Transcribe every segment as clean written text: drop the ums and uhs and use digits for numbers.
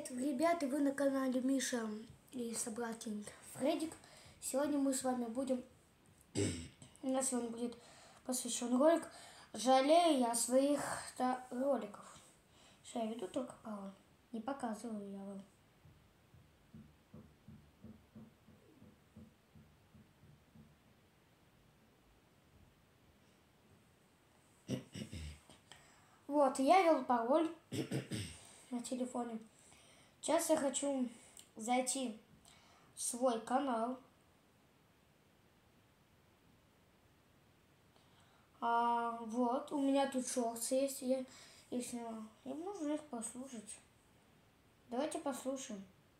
Привет, ребята, вы на канале Миша и собратья Фредик. Сегодня мы с вами будем... У нас сегодня будет посвящен ролик «Жалею я своих роликов». Что я веду только пароль. Не показываю я вам. Вот, я ввел пароль на телефоне. Сейчас я хочу зайти в свой канал. Вот, у меня тут шорты есть, я сняла. Мне нужно их послушать. Давайте послушаем.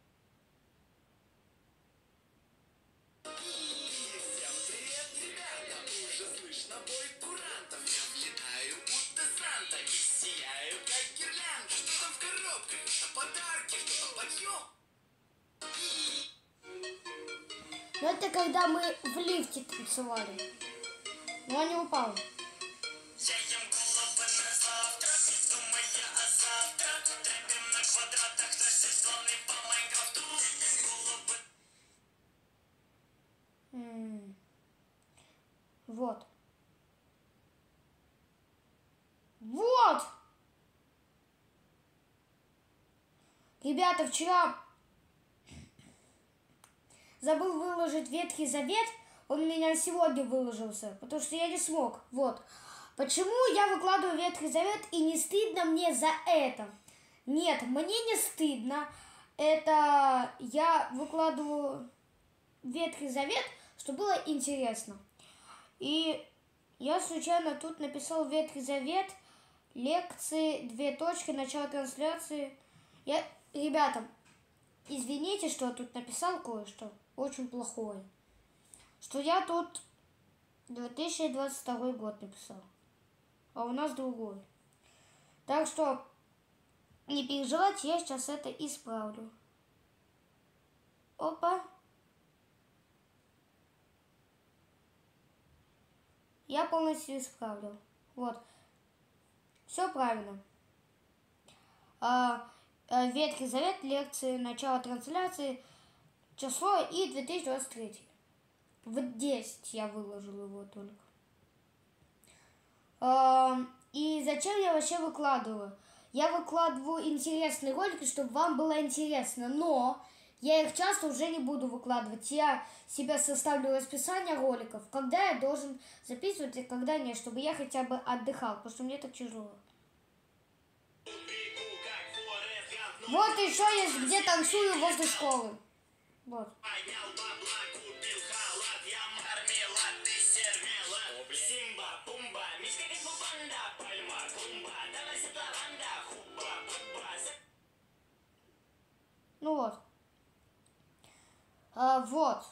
Но это когда мы в лифте танцевали. Но он не упал. Вот. Вот! Ребята, вчера забыл выложить Ветхий Завет. Он у меня сегодня выложился, потому что я не смог. Вот. Почему я выкладываю Ветхий Завет и не стыдно мне за это? Нет, мне не стыдно. Это я выкладываю Ветхий Завет, чтобы было интересно. И я случайно тут написал Ветхий Завет, лекции, 2 точки, начало трансляции. Ребята, извините, что я тут написал кое-что очень плохое. Что я тут 2022 год написал, а у нас другой. Так что не переживайте, я сейчас это исправлю. Опа. Я полностью исправлю. Вот. Все правильно. Ветхий Завет, лекции, начало трансляции, число и 2023. В 10 я выложил его только. И зачем я вообще выкладываю? Я выкладываю интересные ролики, чтобы вам было интересно, но я их часто уже не буду выкладывать. Я себе составлю расписание роликов, когда я должен записывать и когда нет, чтобы я хотя бы отдыхал, потому что мне так тяжело. Вот еще есть, где танцую возле школы. Вот. Ну вот. Вот.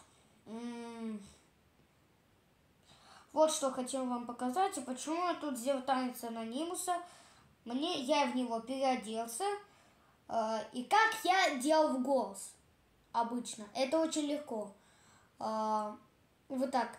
Вот что хотел вам показать. И почему я тут сделал танец анонимуса. Я в него переоделся. И как я делал в голос обычно. Это очень легко. Вот так.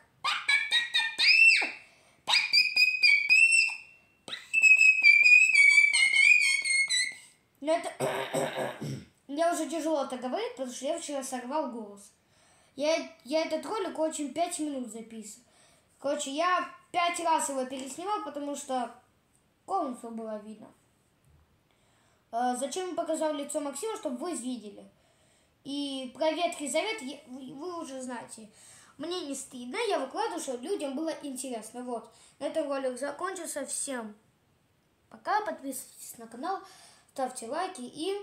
Но это... Мне уже тяжело это говорить, потому что я вчера сорвал голос. Я этот ролик очень 5 минут записывал. Короче, я 5 раз его переснимал, потому что комнату было видно. Зачем я показал лицо Максима, чтобы вы видели. И про Ветхий Завет вы уже знаете. Мне не стыдно, я выкладываю, чтобы людям было интересно. Вот, на этом ролик закончился. Всем пока, подписывайтесь на канал, ставьте лайки и...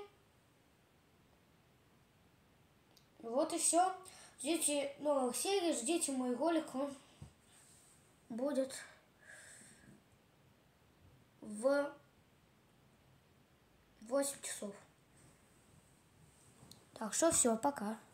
Вот и все. Ждите новых серий, ждите мой ролик, он будет в 8 часов. Так что все, пока.